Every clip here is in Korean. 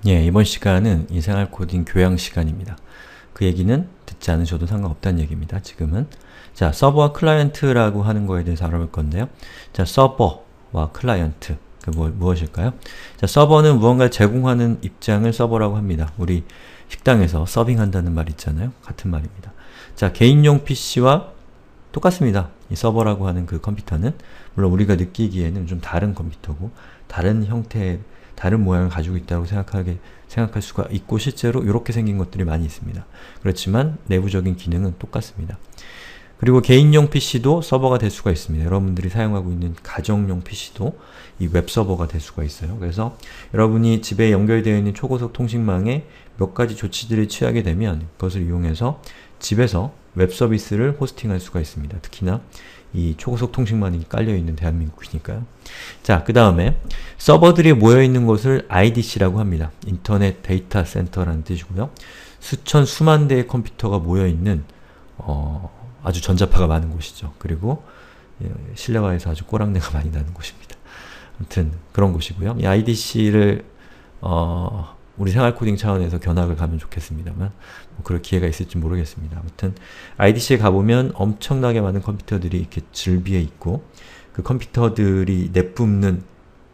예, 이번 시간은 이 생활 코딩 교양 시간입니다. 그 얘기는 듣지 않으셔도 상관없다는 얘기입니다. 지금은. 자, 서버와 클라이언트라고 하는 거에 대해서 알아볼 건데요. 자, 서버와 클라이언트. 무엇일까요? 자, 서버는 무언가를 제공하는 입장을 서버라고 합니다. 우리 식당에서 서빙한다는 말 있잖아요. 같은 말입니다. 자, 개인용 PC와 똑같습니다. 이 서버라고 하는 그 컴퓨터는 물론 우리가 느끼기에는 좀 다른 컴퓨터고 다른 형태의 다른 모양을 가지고 있다고 생각할 수가 있고 실제로 이렇게 생긴 것들이 많이 있습니다. 그렇지만 내부적인 기능은 똑같습니다. 그리고 개인용 PC도 서버가 될 수가 있습니다. 여러분들이 사용하고 있는 가정용 PC도 이 웹서버가 될 수가 있어요. 그래서 여러분이 집에 연결되어 있는 초고속 통신망에 몇 가지 조치들을 취하게 되면 그것을 이용해서 집에서 웹 서비스를 호스팅할 수가 있습니다. 특히나 이 초고속 통신망이 깔려있는 대한민국이니까요. 자, 그 다음에 서버들이 모여있는 곳을 IDC라고 합니다. 인터넷 데이터 센터라는 뜻이고요. 수천, 수만 대의 컴퓨터가 모여있는 아주 전자파가 많은 곳이죠. 그리고 실내화에서 아주 꼬랑내가 많이 나는 곳입니다. 아무튼 그런 곳이고요. 이 IDC를 우리 생활 코딩 차원에서 견학을 가면 좋겠습니다만 뭐 그럴 기회가 있을지 모르겠습니다. 아무튼 IDC에 가보면 엄청나게 많은 컴퓨터들이 이렇게 즐비해 있고 그 컴퓨터들이 내뿜는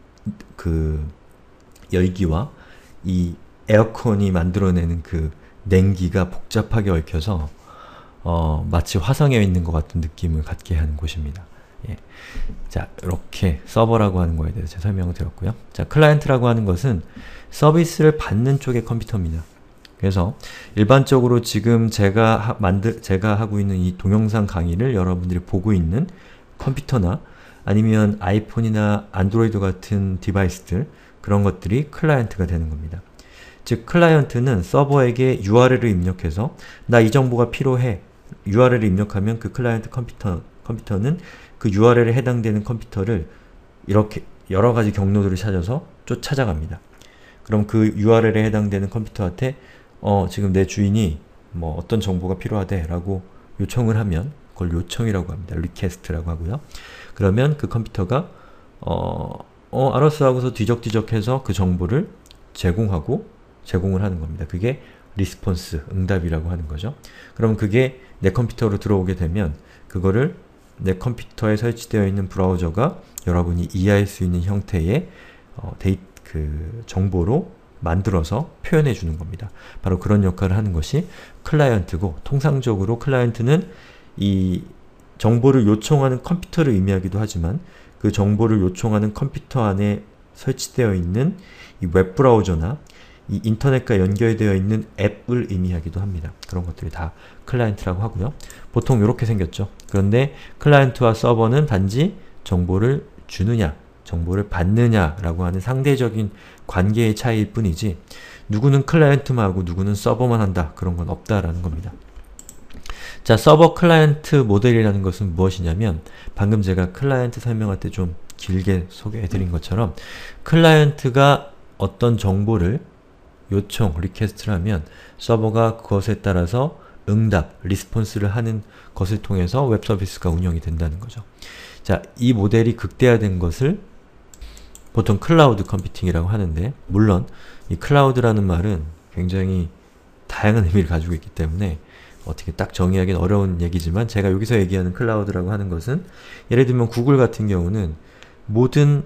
그 열기와 이 에어컨이 만들어내는 그 냉기가 복잡하게 얽혀서 마치 화성에 있는 것 같은 느낌을 갖게 하는 곳입니다. 예. 자, 이렇게 서버라고 하는 거에 대해서 제가 설명을 드렸고요. 자, 클라이언트라고 하는 것은 서비스를 받는 쪽의 컴퓨터입니다. 그래서 일반적으로 지금 제가 하고 있는 이 동영상 강의를 여러분들이 보고 있는 컴퓨터나 아니면 아이폰이나 안드로이드 같은 디바이스들 그런 것들이 클라이언트가 되는 겁니다. 즉, 클라이언트는 서버에게 URL을 입력해서 나 이 정보가 필요해 URL을 입력하면 그 클라이언트 컴퓨터는 그 URL에 해당되는 컴퓨터를 이렇게 여러가지 경로들을 찾아서 찾아갑니다. 그럼 그 URL에 해당되는 컴퓨터한테 지금 내 주인이 뭐 어떤 정보가 필요하대 라고 요청을 하면 그걸 요청이라고 합니다. 리퀘스트라고 하고요. 그러면 그 컴퓨터가 알았어 하고서 뒤적뒤적 해서 그 정보를 제공을 하는 겁니다. 그게 리스폰스, 응답이라고 하는 거죠. 그럼 그게 내 컴퓨터로 들어오게 되면 그거를 내 컴퓨터에 설치되어 있는 브라우저가 여러분이 이해할 수 있는 형태의 정보로 만들어서 표현해 주는 겁니다. 바로 그런 역할을 하는 것이 클라이언트고, 통상적으로 클라이언트는 이 정보를 요청하는 컴퓨터를 의미하기도 하지만 그 정보를 요청하는 컴퓨터 안에 설치되어 있는 이 웹브라우저나 이 인터넷과 연결되어 있는 앱을 의미하기도 합니다. 그런 것들이 다 클라이언트라고 하고요. 보통 이렇게 생겼죠. 그런데 클라이언트와 서버는 단지 정보를 주느냐, 정보를 받느냐 라고 하는 상대적인 관계의 차이일 뿐이지 누구는 클라이언트만 하고 누구는 서버만 한다, 그런 건 없다라는 겁니다. 자, 서버 클라이언트 모델이라는 것은 무엇이냐면 방금 제가 클라이언트 설명할 때 좀 길게 소개해드린 것처럼 클라이언트가 어떤 정보를 리퀘스트를 하면 서버가 그것에 따라서 응답, 리스폰스를 하는 것을 통해서 웹 서비스가 운영이 된다는 거죠. 자, 이 모델이 극대화된 것을 보통 클라우드 컴퓨팅이라고 하는데, 물론 이 클라우드라는 말은 굉장히 다양한 의미를 가지고 있기 때문에 어떻게 딱 정의하기는 어려운 얘기지만 제가 여기서 얘기하는 클라우드라고 하는 것은 예를 들면 구글 같은 경우는 모든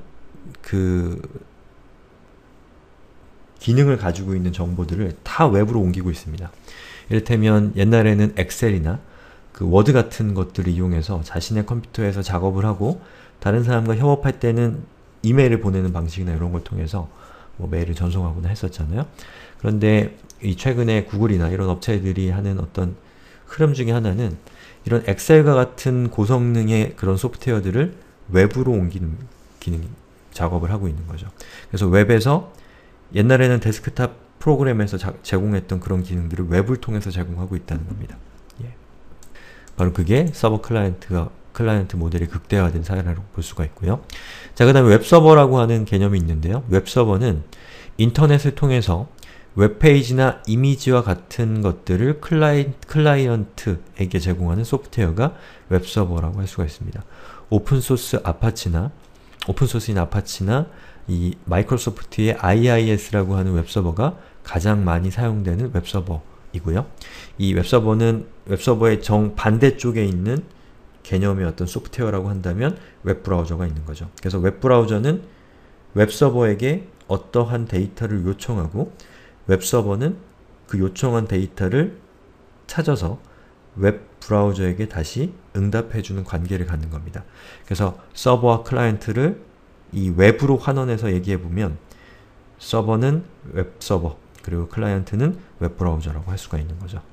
기능을 가지고 있는 정보들을 다 웹으로 옮기고 있습니다. 이를테면 옛날에는 엑셀이나 그 워드 같은 것들을 이용해서 자신의 컴퓨터에서 작업을 하고 다른 사람과 협업할 때는 이메일을 보내는 방식이나 이런 걸 통해서 뭐 메일을 전송하거나 했었잖아요. 그런데 이 최근에 구글이나 이런 업체들이 하는 어떤 흐름 중에 하나는 이런 엑셀과 같은 고성능의 그런 소프트웨어들을 웹으로 옮기는 작업을 하고 있는 거죠. 그래서 웹에서 옛날에는 데스크탑 프로그램에서 제공했던 그런 기능들을 웹을 통해서 제공하고 있다는 겁니다. 예. 바로 그게 서버 클라이언트 모델이 극대화된 사례라고 볼 수가 있고요. 자, 그 다음에 웹서버라고 하는 개념이 있는데요. 웹서버는 인터넷을 통해서 웹페이지나 이미지와 같은 것들을 클라이언트에게 제공하는 소프트웨어가 웹서버라고 할 수가 있습니다. 오픈소스인 아파치나 이 마이크로소프트의 IIS라고 하는 웹서버가 가장 많이 사용되는 웹서버이고요. 이 웹서버는 웹서버의 정반대쪽에 있는 개념의 어떤 소프트웨어라고 한다면 웹브라우저가 있는 거죠. 그래서 웹브라우저는 웹서버에게 어떠한 데이터를 요청하고 웹서버는 그 요청한 데이터를 찾아서 웹브라우저에게 다시 응답해주는 관계를 갖는 겁니다. 그래서 서버와 클라이언트를 이 웹으로 환원해서 얘기해보면 서버는 웹서버, 그리고 클라이언트는 웹브라우저라고 할 수가 있는 거죠.